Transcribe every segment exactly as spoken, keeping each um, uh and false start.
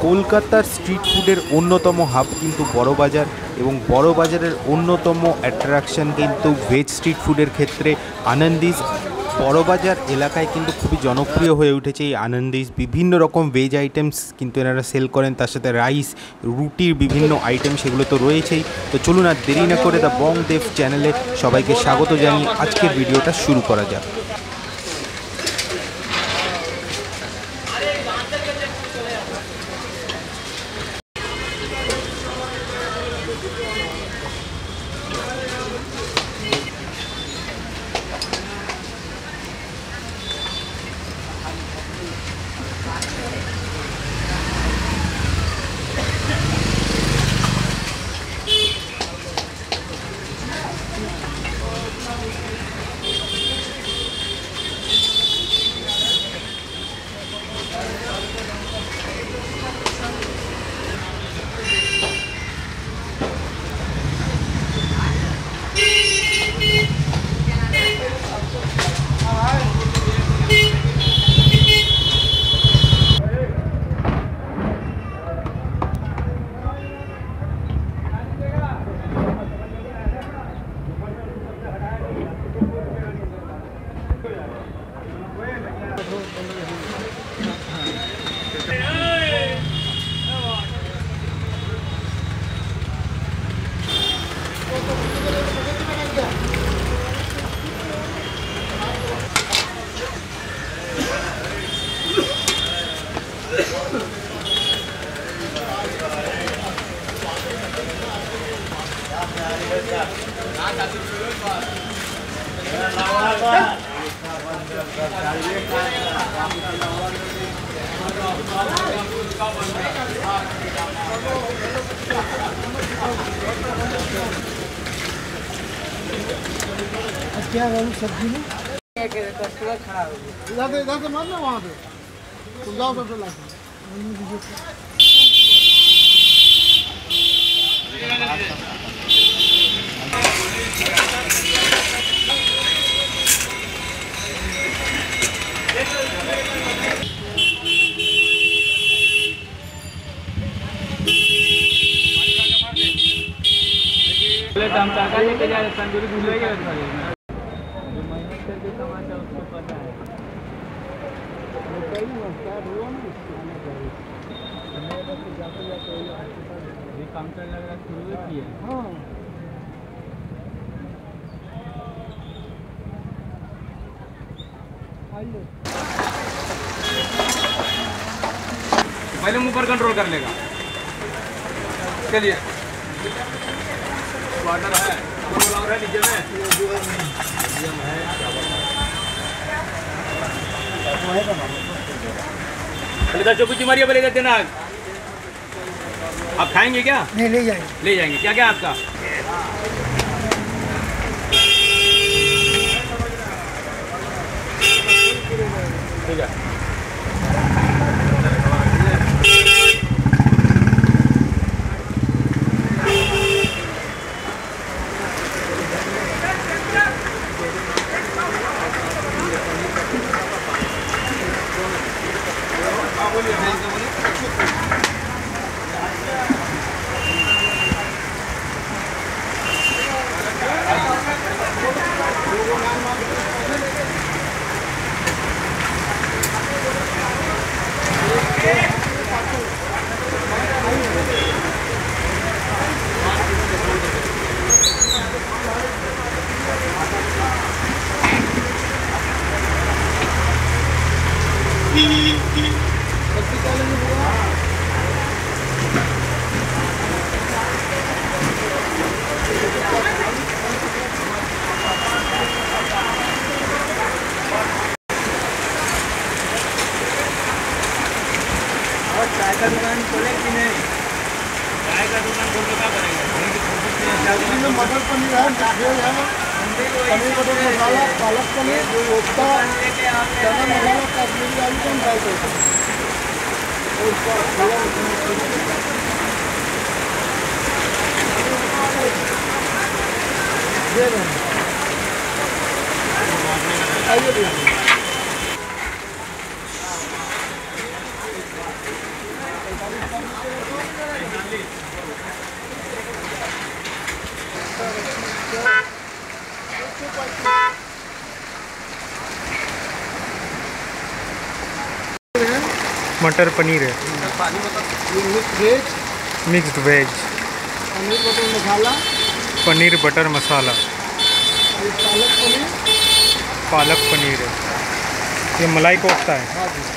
কলকাতার স্ট্রিট ফুডের অন্যতম হাব কিন্তু বড়বাজার এবং বড়বাজারের অন্যতম অ্যাট্রাকশন কিন্তু ভেজ স্ট্রিট ফুডের ক্ষেত্রে আনন্দিস। বড়বাজার এলাকায় কিন্তু খুবই জনপ্রিয় হয়ে উঠেছে এই আনন্দিস। বিভিন্ন রকম ভেজ আইটেমস কিন্তু এনারা সেল করেন, তার সাথে রাইস, রুটির বিভিন্ন আইটেম সেগুলো তো রয়েছেই। তো চলুন আর দেরি না করে দ্য বং দেভ চ্যানেলে সবাইকে স্বাগত জানিয়ে আজকের ভিডিওটা শুরু করা যাক। क्या सब्जी में खड़ा हो इधर से इधर से मत ना वहाँ से तुम जाओ सबसे लाके हम चाका लेके जा रहे तंदूरी भूलेंगे जो मेहनत करके कमाता है उसको पता है। ये काउंटर लग रहा शुरू की है। हाँ पहले मुंह पर कंट्रोल कर लेगा। चलिए वाटर है है नीचे में है चौकुची मारिए बोले देते ना। आप खाएंगे क्या? नहीं ले जाएंगे ले जाएंगे। क्या क्या आपका? ठीक है चाय का दुकान खोले कि नहीं? चाय का दुकान खोल के क्या करेंगे? मटर पनीर है, भेज है, पनीर बटर मसाला, पालक पनीर, कोफ्ता, चना मसाला, कश्मीरी आइटम ट्राई करते हैं। आइए भैया मटर पनीर है, ये mix veg, mixed veg, paneer butter masala, paneer butter masala, ये पालक पनीर, पालक पनीर है, ये मलाई कोफ्ता है, हाँ जी,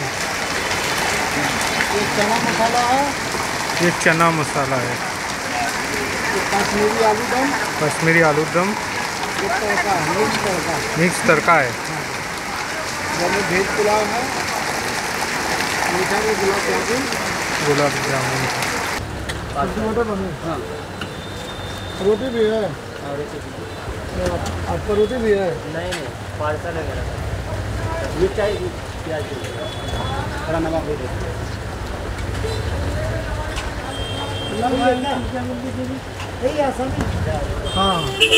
ये चना मसाला है, ये चना मसाला है, ये कश्मीरी आलू दम, कश्मीरी आलू दम, ये तड़का है, मिक्स तड़का, मिक्स तड़का है, ये वेज पुलाव है, मीठा में गुलाब जामुन, गुलाब जामुन, मटर पनीर, हाँ, रोटी भी है, आपका रोटी भी है, नहीं नहीं पार्सल है मेरा, मिर्चाई प्याज थोड़ा नमक दे दो। हाँ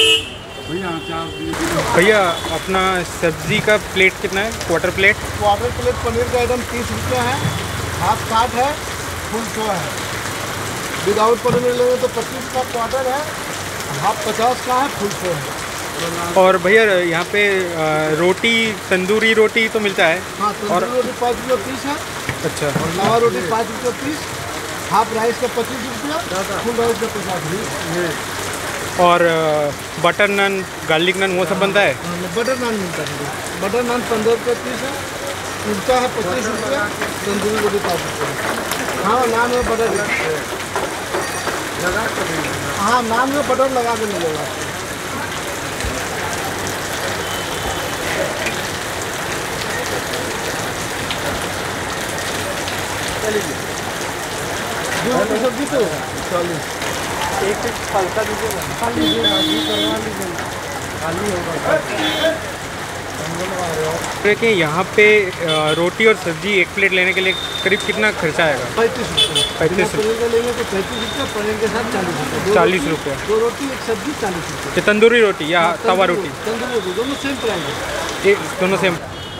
भैया अपना सब्जी का प्लेट कितना है, quarter plate? Quarter plate paneer का आइटम तीस रुपये है, हाफ साठ है, फुल सौ है। विदाउट पनीर लेंगे तो पच्चीस का क्वार्टर है, हाफ पचास का है, फुल सौ है। और भैया यहाँ पे अ, रोटी तंदूरी रोटी तो मिलता है? हाँ, और तंदूरी रोटी पाँच रुपये पीस है, अच्छा, और लावा रोटी पाँच रुपये पीस, हाफ राइस का पच्चीस रुपया, फुल राइस का पचास रुपये। और अ, बटर नान, गार्लिक नान वो सब बनता है? बटर नान मिलता है, बटर नान पंद्रह रुपये पीस है, कुल्चा है पच्चीस रुपये, तंदूरी रोटी पाँच रुपये। हाँ, नान में बटर हाँ नान में बटर लगा के मिलेगा। दो रोटी सब्जी तो चालीस, एक हल्का दीजिएगा, खाली करवा लीजिए, खाली होगा। देखिए यहाँ पे अ, रोटी और सब्जी एक प्लेट लेने के लिए करीब कितना खर्चा आएगा? पैंतीस रुपये, पैंतीस पनीर का लेंगे तो पैंतीस रुपये, पनीर के साथ चालीस रुपये, चालीस रुपये। दो रोटी एक सब्जी चालीस रुपये। ये तंदूरी रोटी या तवा रोटी? तंदूरी रोटी दोनों सेम प्राइस है। ये दोनों सेम।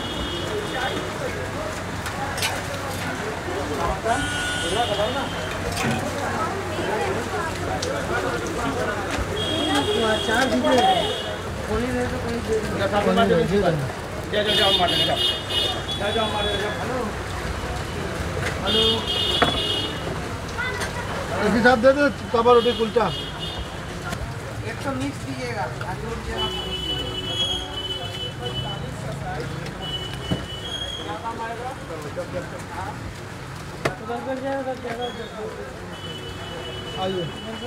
एक ही साथ दे दे, तवा रोटी कुलचा। एक तो मिक्स दीजिएगा, आइए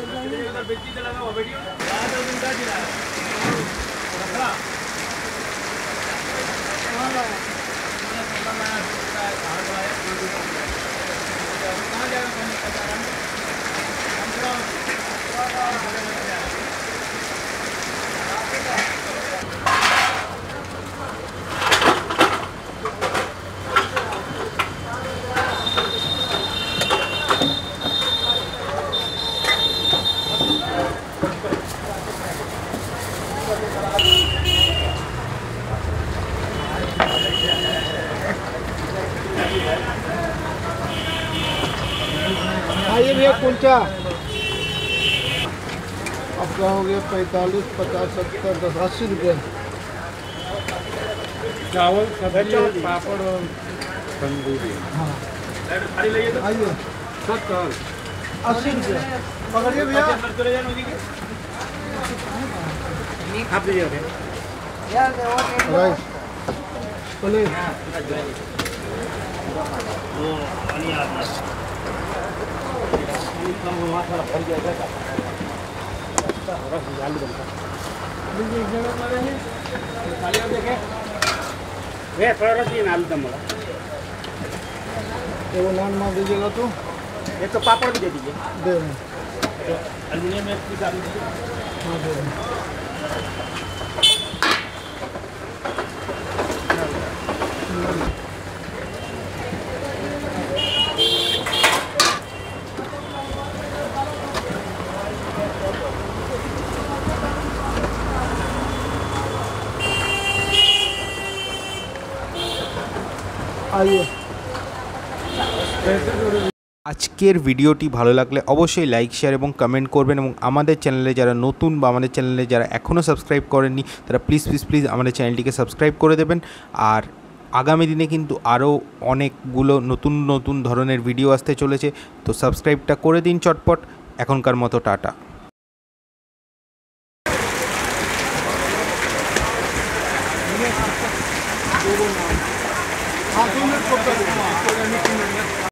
आइए भैया कुलचा। आपका हो गया पैंतालीस, पचास, सत्तर, दस, अस्सी रुपये। चावल, सब्जी, पापड़ और तंदूरी। हाँ आइए, सत्तर, अस्सी रुपये पकड़िए भैया। आप दीजिए राइस पनीर ये वो नान मार दीजिएगा तो एक तो पापड़ भी दे दीजिए, दे रहे हैं। एल्यूमिनियम में भी डाल दीजिए। हाँ दे रहे हैं। आइए আজকের ভিডিওটি ভালো লাগলে অবশ্যই লাইক শেয়ার এবং কমেন্ট করবেন এবং আমাদের চ্যানেলে যারা নতুন বা আমাদের চ্যানেলে যারা এখনও সাবস্ক্রাইব করেননি তারা প্লিজ প্লিজ প্লিজ আমাদের চ্যানেলটিকে সাবস্ক্রাইব করে দেবেন। আর আগামী দিনে কিন্তু আরও অনেকগুলো নতুন নতুন ধরনের ভিডিও আসতে চলেছে, তো সাবস্ক্রাইবটা করে দিন চটপট। এখনকার মতো টাটা। हाँ, दो मिनट कब तक?